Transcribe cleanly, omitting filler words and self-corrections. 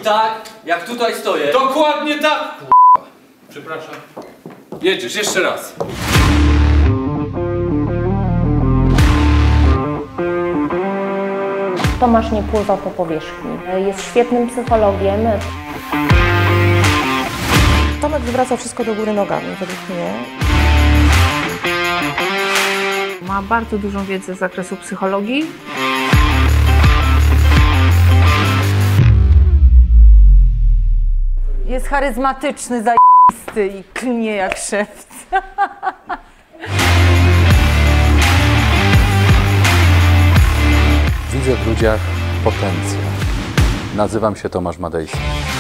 tak, jak tutaj stoję. Dokładnie tak! Przepraszam. Jedziesz, jeszcze raz. Tomasz nie pływa po powierzchni. Jest świetnym psychologiem. Tomek zwraca wszystko do góry nogami, według mnie. Ma bardzo dużą wiedzę z zakresu psychologii. Jest charyzmatyczny, zajebisty i klnie jak szewc. Widzę w ludziach potencjał. Nazywam się Tomasz Madejski.